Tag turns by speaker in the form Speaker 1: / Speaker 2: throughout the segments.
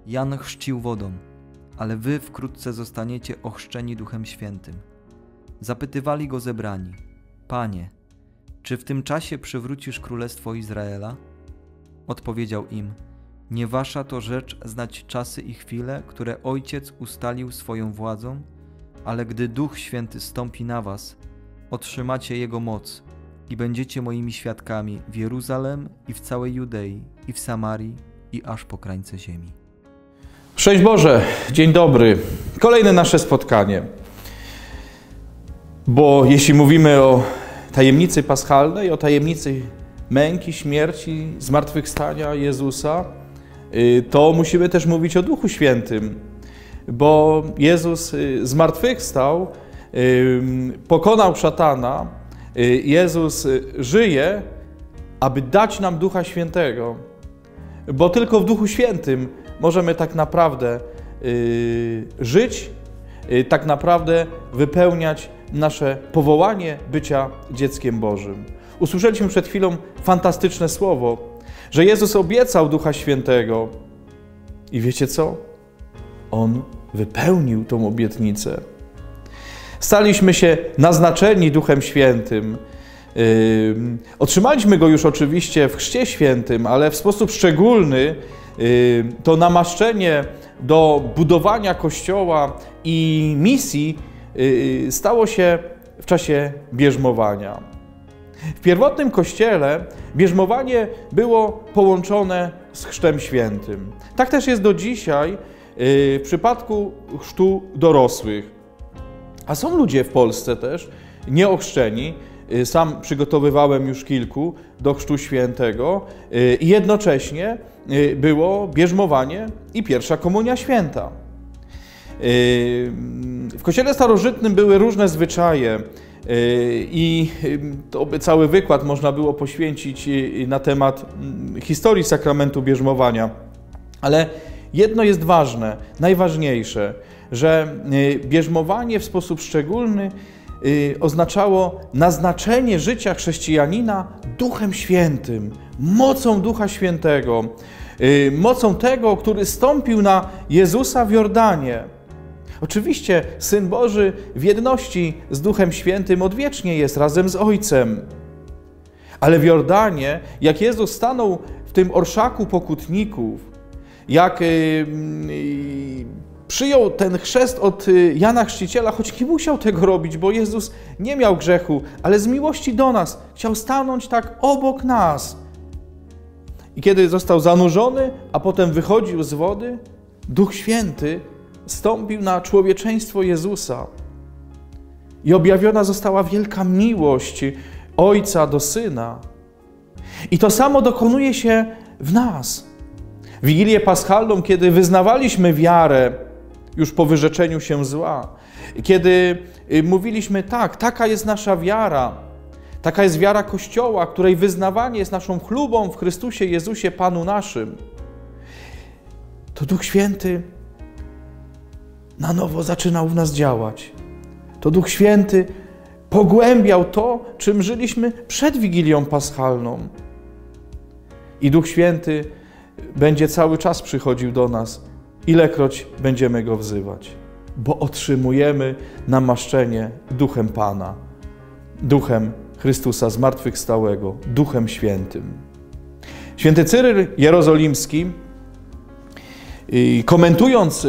Speaker 1: Jan chrzcił wodą, ale wy wkrótce zostaniecie ochrzczeni Duchem Świętym. Zapytywali go zebrani: Panie, czy w tym czasie przywrócisz królestwo Izraela? Odpowiedział im: Nie wasza to rzecz znać czasy i chwile, które Ojciec ustalił swoją władzą, ale gdy Duch Święty stąpi na was, otrzymacie Jego moc i będziecie moimi świadkami w Jeruzalem i w całej Judei, i w Samarii, i aż po krańce ziemi.
Speaker 2: Szczęść Boże, dzień dobry. Kolejne nasze spotkanie. Bo jeśli mówimy o tajemnicy paschalnej, o tajemnicy męki, śmierci, zmartwychwstania Jezusa, to musimy też mówić o Duchu Świętym. Bo Jezus zmartwychwstał, pokonał szatana, Jezus żyje, aby dać nam Ducha Świętego. Bo tylko w Duchu Świętym możemy tak naprawdę żyć, tak naprawdę wypełniać nasze powołanie bycia dzieckiem Bożym. Usłyszeliśmy przed chwilą fantastyczne słowo, że Jezus obiecał Ducha Świętego. I wiecie co? On wypełnił tą obietnicę. Staliśmy się naznaczeni Duchem Świętym. Otrzymaliśmy Go już oczywiście w Chrzcie Świętym, ale w sposób szczególny to namaszczenie do budowania Kościoła i misji stało się w czasie bierzmowania. W pierwotnym Kościele bierzmowanie było połączone z Chrztem Świętym. Tak też jest do dzisiaj w przypadku chrztu dorosłych. A są ludzie w Polsce też nieochrzczeni. Sam przygotowywałem już kilku do Chrztu Świętego i jednocześnie było bierzmowanie i pierwsza komunia święta. W Kościele starożytnym były różne zwyczaje i to by cały wykład można było poświęcić na temat historii sakramentu bierzmowania. Ale jedno jest ważne, najważniejsze, że bierzmowanie w sposób szczególny oznaczało naznaczenie życia chrześcijanina Duchem Świętym, mocą Ducha Świętego, mocą tego, który stąpił na Jezusa w Jordanie. Oczywiście Syn Boży w jedności z Duchem Świętym odwiecznie jest razem z Ojcem. Ale w Jordanie, jak Jezus stanął w tym orszaku pokutników, jak przyjął ten chrzest od Jana Chrzciciela, choć nie musiał tego robić, bo Jezus nie miał grzechu, ale z miłości do nas chciał stanąć tak obok nas. I kiedy został zanurzony, a potem wychodził z wody, Duch Święty stąpił na człowieczeństwo Jezusa. I objawiona została wielka miłość Ojca do Syna. I to samo dokonuje się w nas. W Wigilię Paschalną, kiedy wyznawaliśmy wiarę już po wyrzeczeniu się zła, kiedy mówiliśmy tak, taka jest nasza wiara, taka jest wiara Kościoła, której wyznawanie jest naszą chlubą w Chrystusie Jezusie Panu naszym, to Duch Święty na nowo zaczynał w nas działać. To Duch Święty pogłębiał to, czym żyliśmy przed Wigilią Paschalną. I Duch Święty będzie cały czas przychodził do nas, ilekroć będziemy Go wzywać, bo otrzymujemy namaszczenie Duchem Pana, Duchem Chrystusa zmartwychwstałego, Duchem Świętym. Święty Cyryl Jerozolimski, komentując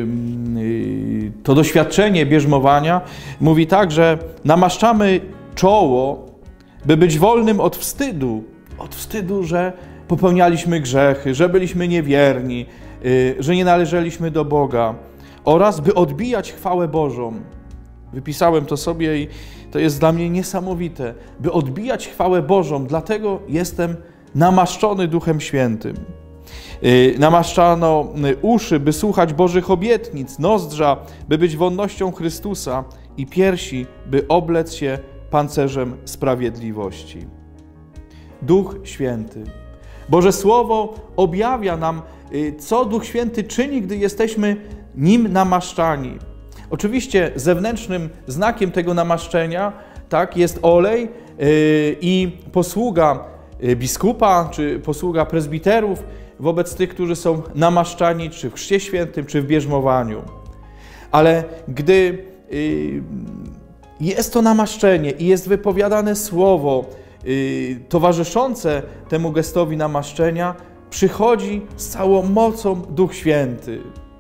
Speaker 2: to doświadczenie bierzmowania, mówi tak, że namaszczamy czoło, by być wolnym od wstydu, że popełnialiśmy grzechy, że byliśmy niewierni, że nie należeliśmy do Boga, oraz by odbijać chwałę Bożą. Wypisałem to sobie i to jest dla mnie niesamowite. By odbijać chwałę Bożą, dlatego jestem namaszczony Duchem Świętym. Namaszczano uszy, by słuchać Bożych obietnic, nozdrza, by być wonnością Chrystusa i piersi, by oblec się pancerzem sprawiedliwości. Duch Święty. Boże Słowo objawia nam, co Duch Święty czyni, gdy jesteśmy Nim namaszczani. Oczywiście zewnętrznym znakiem tego namaszczenia, tak, jest olej i posługa biskupa czy posługa prezbiterów wobec tych, którzy są namaszczani, czy w Chrzcie Świętym, czy w bierzmowaniu. Ale gdy jest to namaszczenie i jest wypowiadane słowo towarzyszące temu gestowi namaszczenia, przychodzi z całą mocą Duch Święty.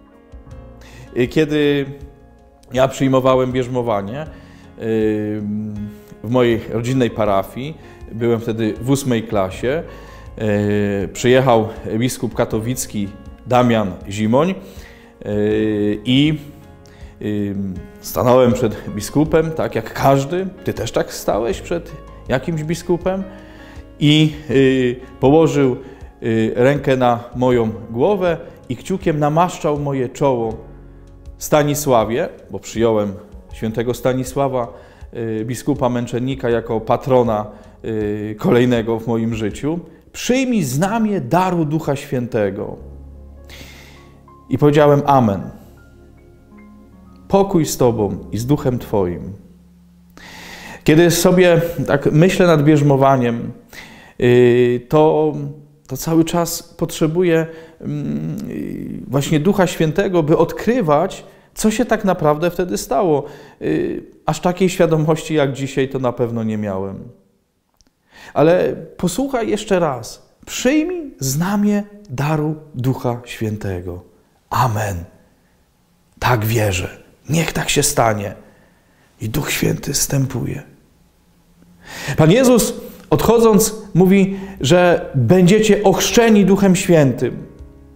Speaker 2: Kiedy ja przyjmowałem bierzmowanie w mojej rodzinnej parafii, byłem wtedy w 8. klasie, przyjechał biskup katowicki Damian Zimoń i stanąłem przed biskupem, tak jak każdy. Ty też tak stałeś przed jakimś biskupem? I położył rękę na moją głowę i kciukiem namaszczał moje czoło Stanisławie, bo przyjąłem świętego Stanisława, biskupa męczennika, jako patrona kolejnego w moim życiu. Przyjmij znamię daru Ducha Świętego. I powiedziałem amen. Pokój z Tobą i z Duchem Twoim. Kiedy sobie tak myślę nad bierzmowaniem, to cały czas potrzebuję właśnie Ducha Świętego, by odkrywać, co się tak naprawdę wtedy stało. Aż takiej świadomości jak dzisiaj to na pewno nie miałem. Ale posłuchaj jeszcze raz. Przyjmij znamię daru Ducha Świętego. Amen. Tak wierzę. Niech tak się stanie. I Duch Święty zstępuje. Pan Jezus, odchodząc, mówi, że będziecie ochrzczeni Duchem Świętym.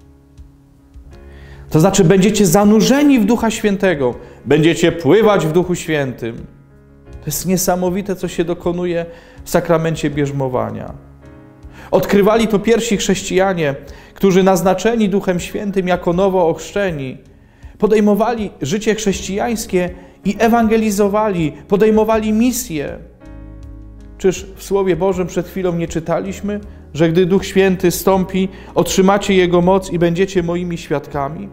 Speaker 2: To znaczy, będziecie zanurzeni w Ducha Świętego. Będziecie pływać w Duchu Świętym. To jest niesamowite, co się dokonuje w sakramencie bierzmowania. Odkrywali to pierwsi chrześcijanie, którzy naznaczeni Duchem Świętym jako nowo ochrzczeni, podejmowali życie chrześcijańskie i ewangelizowali, podejmowali misję. Czyż w Słowie Bożym przed chwilą nie czytaliśmy, że gdy Duch Święty stąpi, otrzymacie Jego moc i będziecie moimi świadkami?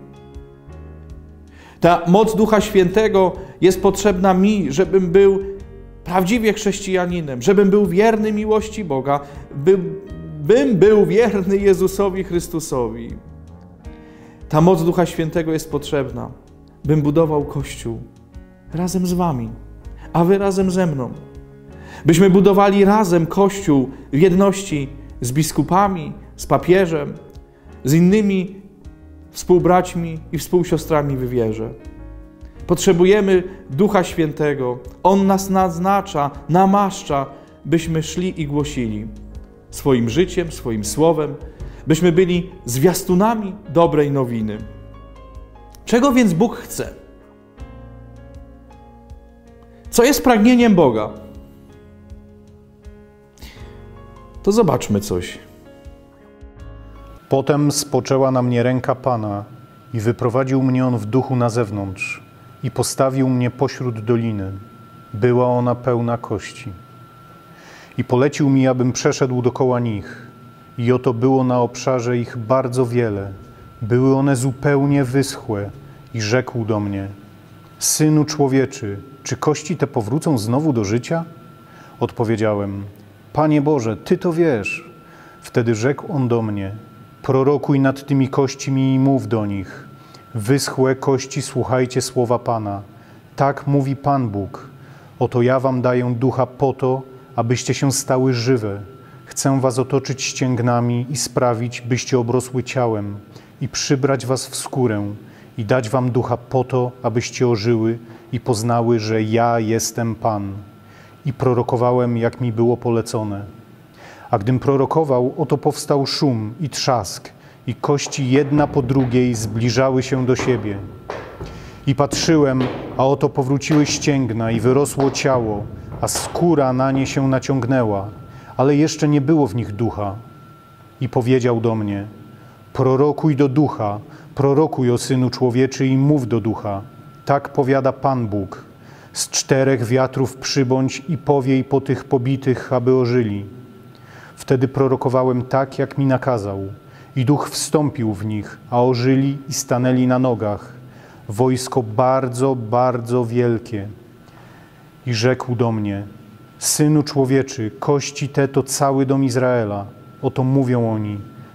Speaker 2: Ta moc Ducha Świętego jest potrzebna mi, żebym był prawdziwie chrześcijaninem, żebym był wierny miłości Boga, bym był wierny Jezusowi Chrystusowi. Ta moc Ducha Świętego jest potrzebna, bym budował Kościół razem z wami, a wy razem ze mną. Byśmy budowali razem Kościół w jedności z biskupami, z papieżem, z innymi współbraćmi i współsiostrami w wierze. Potrzebujemy Ducha Świętego. On nas naznacza, namaszcza, byśmy szli i głosili swoim życiem, swoim słowem, byśmy byli zwiastunami dobrej nowiny. Czego więc Bóg chce? Co jest pragnieniem Boga? To zobaczmy coś.
Speaker 3: Potem spoczęła na mnie ręka Pana i wyprowadził mnie On w duchu na zewnątrz i postawił mnie pośród doliny. Była ona pełna kości. I polecił mi, abym przeszedł dokoła nich. I oto było na obszarze ich bardzo wiele. Były one zupełnie wyschłe. I rzekł do mnie: Synu człowieczy, czy kości te powrócą znowu do życia? Odpowiedziałem: Panie Boże, Ty to wiesz. Wtedy rzekł On do mnie: Prorokuj nad tymi kośćmi i mów do nich: Wyschłe kości, słuchajcie słowa Pana. Tak mówi Pan Bóg. Oto ja wam daję ducha po to, abyście się stały żywe. Chcę was otoczyć ścięgnami i sprawić, byście obrosły ciałem i przybrać was w skórę i dać wam ducha po to, abyście ożyły i poznały, że ja jestem Pan. I prorokowałem, jak mi było polecone. A gdym prorokował, oto powstał szum i trzask i kości jedna po drugiej zbliżały się do siebie. I patrzyłem, a oto powróciły ścięgna i wyrosło ciało, a skóra na nie się naciągnęła, ale jeszcze nie było w nich ducha. I powiedział do mnie: Prorokuj do ducha, prorokuj, o Synu człowieczy, i mów do ducha. Tak powiada Pan Bóg. Z 4 wiatrów przybądź i powiej po tych pobitych, aby ożyli. Wtedy prorokowałem tak, jak mi nakazał. I duch wstąpił w nich, a ożyli i stanęli na nogach. Wojsko bardzo, bardzo wielkie. I rzekł do mnie: Synu człowieczy, kości te to cały dom Izraela. Oto mówią oni: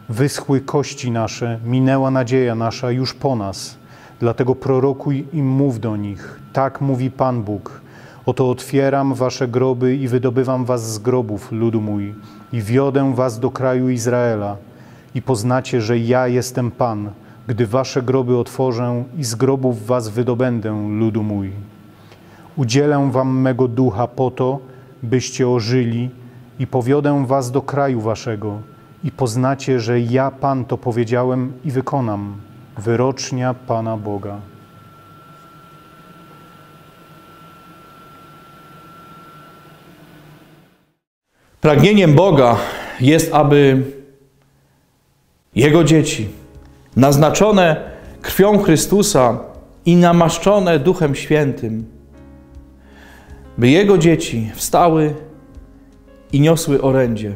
Speaker 3: wyschły kości nasze, minęła nadzieja nasza już po nas. Dlatego prorokuj i mów do nich. Tak mówi Pan Bóg. Oto otwieram wasze groby i wydobywam was z grobów, ludu mój, i wiodę was do kraju Izraela. I poznacie, że ja jestem Pan, gdy wasze groby otworzę i z grobów was wydobędę, ludu mój. Udzielę wam mego ducha po to, byście ożyli i powiodę was do kraju waszego. I poznacie, że ja, Pan, to powiedziałem i wykonam. Wyrocznia Pana Boga.
Speaker 2: Pragnieniem Boga jest, aby Jego dzieci, naznaczone krwią Chrystusa i namaszczone Duchem Świętym, by Jego dzieci wstały i niosły orędzie.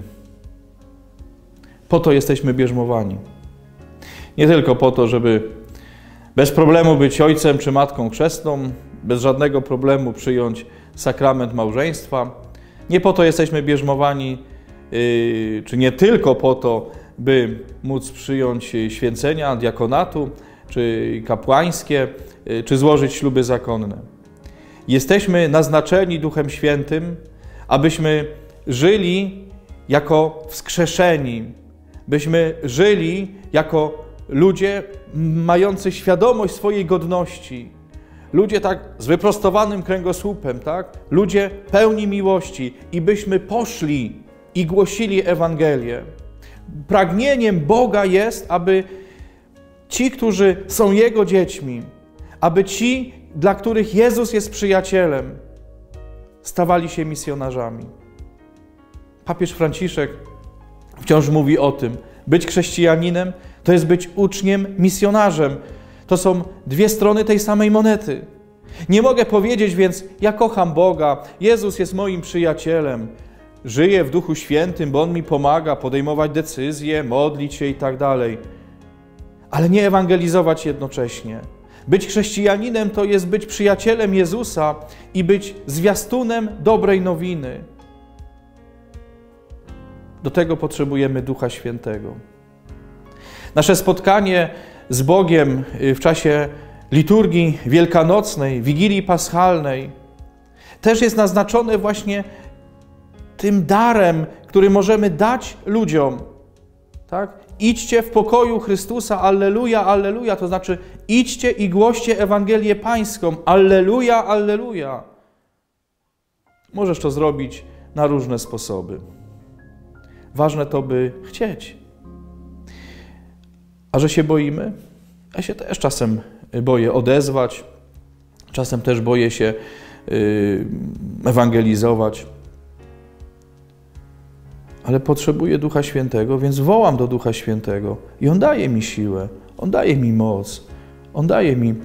Speaker 2: Po to jesteśmy bierzmowani. Nie tylko po to, żeby bez problemu być ojcem czy matką chrzestną, bez żadnego problemu przyjąć sakrament małżeństwa. Nie po to jesteśmy bierzmowani, czy nie tylko po to, by móc przyjąć święcenia diakonatu, czy kapłańskie, czy złożyć śluby zakonne. Jesteśmy naznaczeni Duchem Świętym, abyśmy żyli jako wskrzeszeni, byśmy żyli jako ludzie mający świadomość swojej godności, ludzie tak z wyprostowanym kręgosłupem, tak? Ludzie pełni miłości i byśmy poszli i głosili Ewangelię. Pragnieniem Boga jest, aby ci, którzy są Jego dziećmi, aby ci, dla których Jezus jest przyjacielem, stawali się misjonarzami. Papież Franciszek wciąż mówi o tym. Być chrześcijaninem to jest być uczniem, misjonarzem. To są dwie strony tej samej monety. Nie mogę powiedzieć więc, ja kocham Boga, Jezus jest moim przyjacielem, żyję w Duchu Świętym, bo On mi pomaga podejmować decyzje, modlić się i tak dalej. Ale nie ewangelizować jednocześnie. Być chrześcijaninem to jest być przyjacielem Jezusa i być zwiastunem dobrej nowiny. Do tego potrzebujemy Ducha Świętego. Nasze spotkanie z Bogiem w czasie liturgii wielkanocnej, Wigilii Paschalnej też jest naznaczone właśnie tym darem, który możemy dać ludziom. Tak? Idźcie w pokoju Chrystusa, alleluja, alleluja, to znaczy idźcie i głoście Ewangelię Pańską, alleluja, alleluja. Możesz to zrobić na różne sposoby. Ważne to, by chcieć. A że się boimy? Ja się też czasem boję odezwać, czasem też boję się ewangelizować. Ale potrzebuję Ducha Świętego, więc wołam do Ducha Świętego i On daje mi siłę, On daje mi moc, On daje mi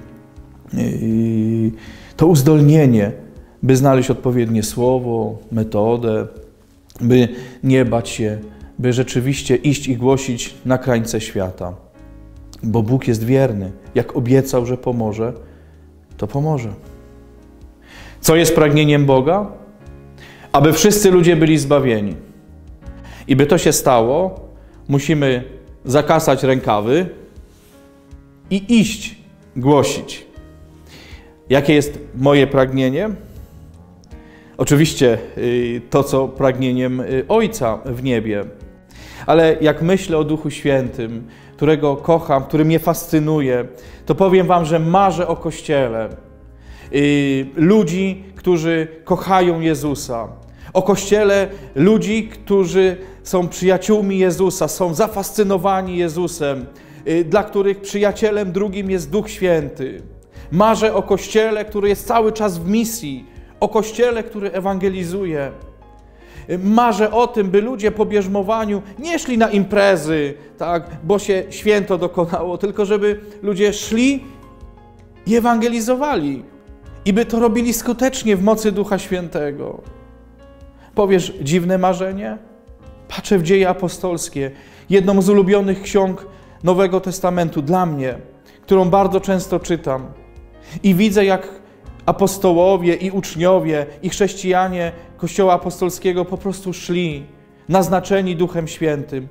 Speaker 2: to uzdolnienie, by znaleźć odpowiednie słowo, metodę, by nie bać się, by rzeczywiście iść i głosić na krańce świata. Bo Bóg jest wierny. Jak obiecał, że pomoże, to pomoże. Co jest pragnieniem Boga? Aby wszyscy ludzie byli zbawieni. I by to się stało, musimy zakasać rękawy i iść głosić. Jakie jest moje pragnienie? Oczywiście to, co pragnieniem Ojca w niebie. Ale jak myślę o Duchu Świętym, którego kocham, który mnie fascynuje, to powiem wam, że marzę o Kościele. Ludzi, którzy kochają Jezusa. O Kościele ludzi, którzy są przyjaciółmi Jezusa, są zafascynowani Jezusem, dla których przyjacielem drugim jest Duch Święty. Marzę o Kościele, który jest cały czas w misji, o Kościele, który ewangelizuje. Marzę o tym, by ludzie po bierzmowaniu nie szli na imprezy, tak, bo się święto dokonało, tylko żeby ludzie szli i ewangelizowali. I by to robili skutecznie w mocy Ducha Świętego. Powiesz, dziwne marzenie? Patrzę w Dzieje Apostolskie, jedną z ulubionych ksiąg Nowego Testamentu dla mnie, którą bardzo często czytam. I widzę, jak apostołowie i uczniowie i chrześcijanie Kościoła Apostolskiego po prostu szli, naznaczeni Duchem Świętym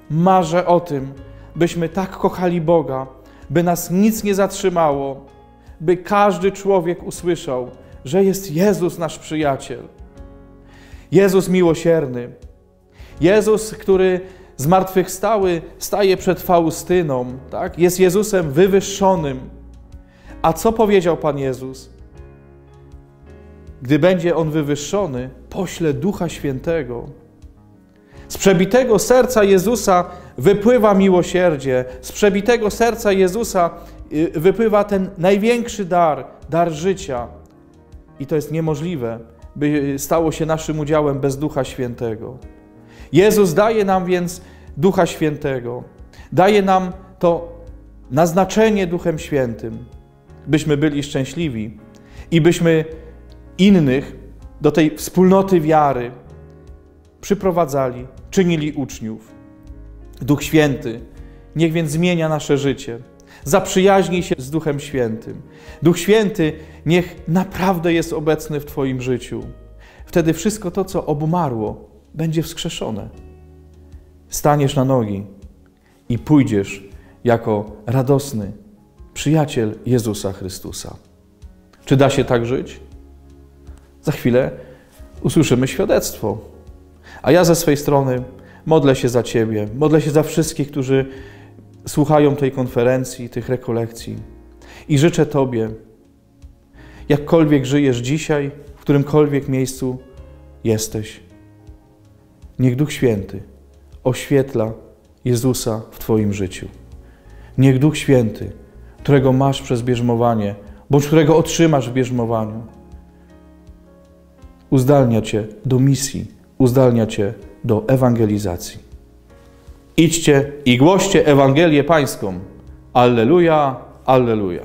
Speaker 2: marzę o tym, byśmy tak kochali Boga, by nas nic nie zatrzymało, by każdy człowiek usłyszał, że jest Jezus nasz przyjaciel. Jezus miłosierny. Jezus, który zmartwychwstały, staje przed Faustyną, tak? Jest Jezusem wywyższonym. A co powiedział Pan Jezus? Gdy będzie On wywyższony, pośle Ducha Świętego. Z przebitego serca Jezusa wypływa miłosierdzie. Z przebitego serca Jezusa wypływa ten największy dar, dar życia. I to jest niemożliwe, by stało się naszym udziałem bez Ducha Świętego. Jezus daje nam więc Ducha Świętego. Daje nam to naznaczenie Duchem Świętym, byśmy byli szczęśliwi i byśmy innych do tej wspólnoty wiary przyprowadzali, czynili uczniów. Duch Święty niech więc zmienia nasze życie. Zaprzyjaźnij się z Duchem Świętym. Duch Święty niech naprawdę jest obecny w Twoim życiu. Wtedy wszystko to, co obumarło, będzie wskrzeszone. Staniesz na nogi i pójdziesz jako radosny przyjaciel Jezusa Chrystusa. Czy da się tak żyć? Za chwilę usłyszymy świadectwo. A ja ze swej strony modlę się za Ciebie, modlę się za wszystkich, którzy słuchają tej konferencji, tych rekolekcji. I życzę Tobie, jakkolwiek żyjesz dzisiaj, w którymkolwiek miejscu jesteś, niech Duch Święty oświetla Jezusa w Twoim życiu. Niech Duch Święty, którego masz przez bierzmowanie, bądź którego otrzymasz w bierzmowaniu, uzdalnia Cię do misji, uzdalnia Cię do ewangelizacji. Idźcie i głoście Ewangelię Pańską. Alleluja, alleluja.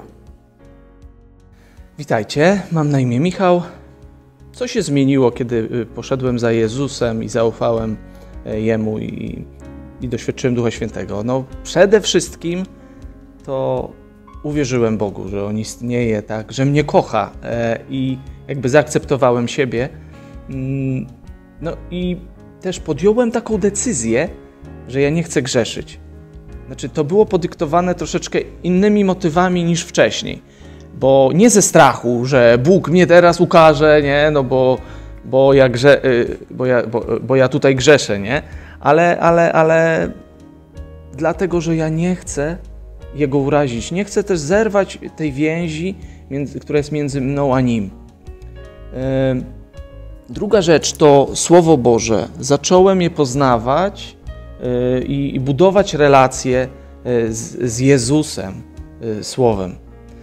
Speaker 4: Witajcie, mam na imię Michał. Co się zmieniło, kiedy poszedłem za Jezusem i zaufałem Jemu i doświadczyłem Ducha Świętego? No przede wszystkim to uwierzyłem Bogu, że On istnieje, tak, że mnie kocha i jakby zaakceptowałem siebie. No i też podjąłem taką decyzję, że ja nie chcę grzeszyć. Znaczy to było podyktowane troszeczkę innymi motywami niż wcześniej. Bo nie ze strachu, że Bóg mnie teraz ukaże, nie, no bo ja tutaj grzeszę, nie? Ale dlatego, że ja nie chcę Jego urazić. Nie chcę też zerwać tej więzi, która jest między mną a Nim. Druga rzecz to Słowo Boże. Zacząłem je poznawać i budować relacje z Jezusem, Słowem.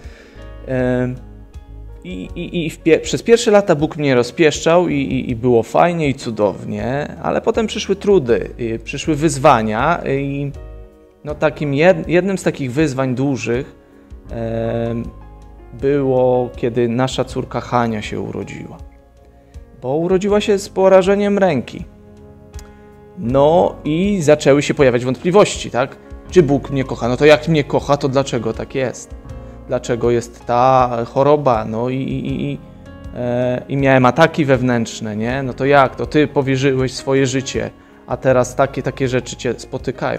Speaker 4: Przez pierwsze lata Bóg mnie rozpieszczał i było fajnie i cudownie, ale potem przyszły trudy, przyszły wyzwania i no jednym z takich wyzwań dużych było, kiedy nasza córka Hania się urodziła. Bo urodziła się z porażeniem ręki. No i zaczęły się pojawiać wątpliwości, tak? Czy Bóg mnie kocha? No to jak mnie kocha, to dlaczego tak jest? Dlaczego jest ta choroba? No i miałem ataki wewnętrzne, nie? No to jak? To Ty powierzyłeś swoje życie, a teraz takie rzeczy Cię spotykają.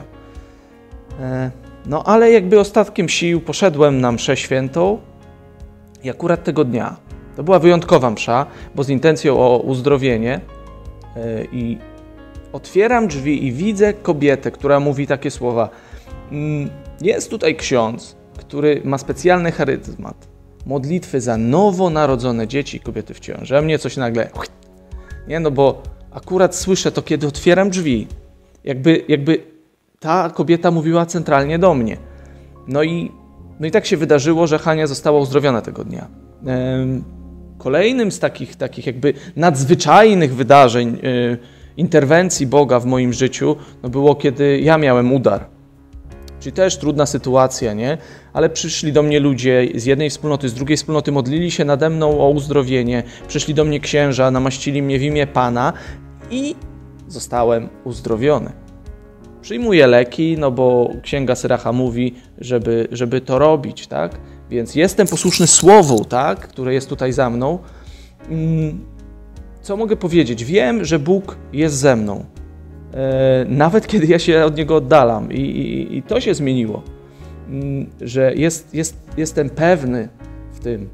Speaker 4: No ale jakby ostatkiem sił poszedłem na mszę świętą i akurat tego dnia, to była wyjątkowa msza, bo z intencją o uzdrowienie i otwieram drzwi i widzę kobietę, która mówi takie słowa. Jest tutaj ksiądz, który ma specjalny charyzmat. Modlitwy za nowonarodzone dzieci i kobiety w ciąży. A mnie coś nagle... Nie, no bo akurat słyszę to, kiedy otwieram drzwi. Jakby ta kobieta mówiła centralnie do mnie. No i tak się wydarzyło, że Hania została uzdrowiona tego dnia. Kolejnym z takich jakby nadzwyczajnych wydarzeń, interwencji Boga w moim życiu, no było, kiedy ja miałem udar. Czyli też trudna sytuacja, nie? Ale przyszli do mnie ludzie z jednej wspólnoty, z drugiej wspólnoty, modlili się nade mną o uzdrowienie. Przyszli do mnie księża, namaścili mnie w imię Pana i zostałem uzdrowiony. Przyjmuję leki, no bo Księga Syracha mówi, żeby to robić, tak? Więc jestem posłuszny Słowu, tak? Które jest tutaj za mną. Co mogę powiedzieć? Wiem, że Bóg jest ze mną. nawet kiedy ja się od Niego oddalam. I to się zmieniło, że jestem pewny w tym,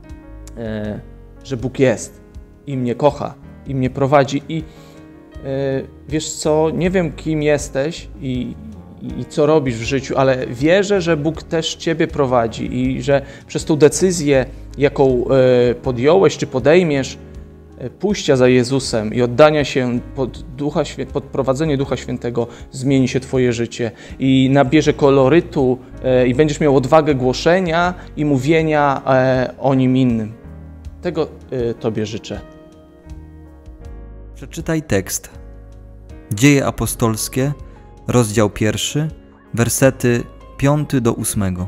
Speaker 4: że Bóg jest i mnie kocha, i mnie prowadzi. I wiesz co, nie wiem, kim jesteś i co robisz w życiu, ale wierzę, że Bóg też Ciebie prowadzi i że przez tą decyzję, jaką podjąłeś czy podejmiesz, pójścia za Jezusem i oddania się pod prowadzenie Ducha Świętego, zmieni się Twoje życie i nabierze kolorytu i będziesz miał odwagę głoszenia i mówienia o Nim innym. Tego Tobie życzę.
Speaker 1: Przeczytaj tekst. Dzieje apostolskie, rozdział 1, wersety 5 do 8.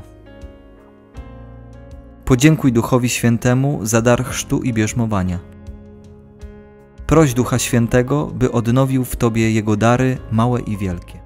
Speaker 1: Podziękuj Duchowi Świętemu za dar chrztu i bierzmowania. Proś Ducha Świętego, by odnowił w Tobie Jego dary małe i wielkie.